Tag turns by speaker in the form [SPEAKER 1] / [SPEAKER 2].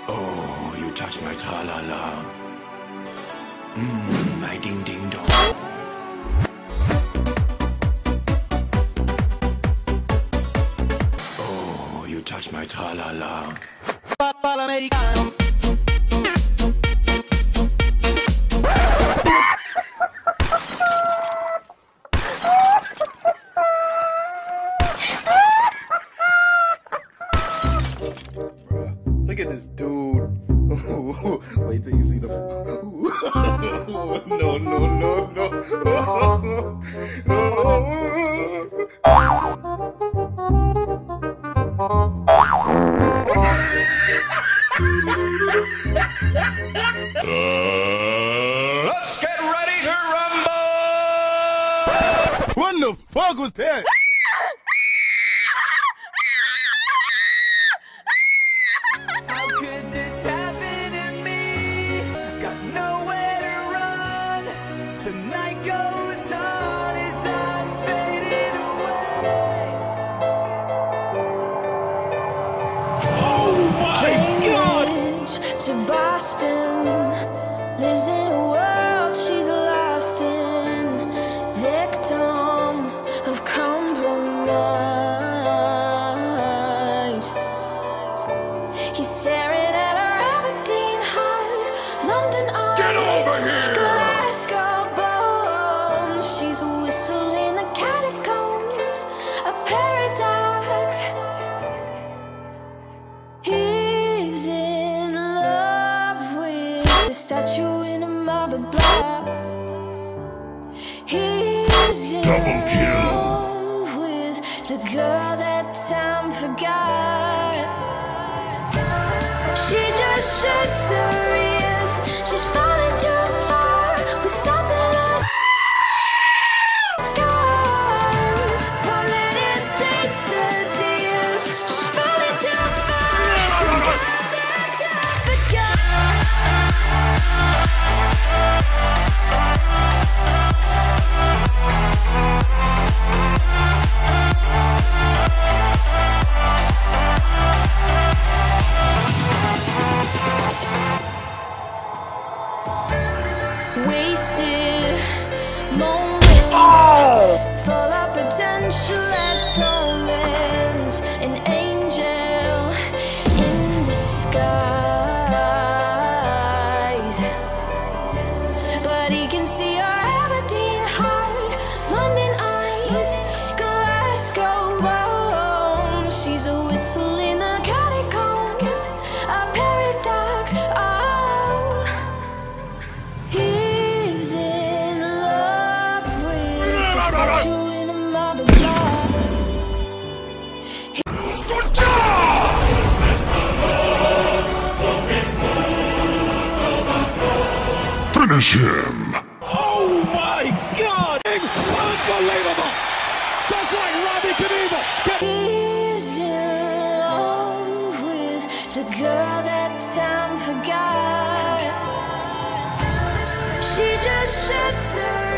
[SPEAKER 1] Oh, you touch my tra-la-la. My ding-ding-dong. Oh, you touch my tra-la-la. Papa l'americano.
[SPEAKER 2] Look at this dude. Wait till you see the. No, no, no, no.
[SPEAKER 3] Let's get ready to rumble!
[SPEAKER 2] What the fuck was that?
[SPEAKER 4] To Boston, lives in a world she's lost in, victim of compromise. He's staring at her Aberdeen heart, London eyes, get over here! Glasgow bones. She's a whistle in the catacombs, a paradox. He's in statue in a marble block. He's in love with the girl that time forgot. She just shakes her ears. She's falling too far with something else. Scars won't let him taste her tears. She's falling too far. Time forgot. Wasted moments, full of potential atonement, an angel in disguise. But he can see her Aberdeen heart, London eyes, Glasgow bones. She's a whistle in the catacombs, a paradox. Oh, he's in love with the statue in a marble block.
[SPEAKER 5] Finish him!
[SPEAKER 3] Oh my God! Unbelievable! Just like Robbie Knievel!
[SPEAKER 4] He's in love with the girl that time forgot. She just shuts her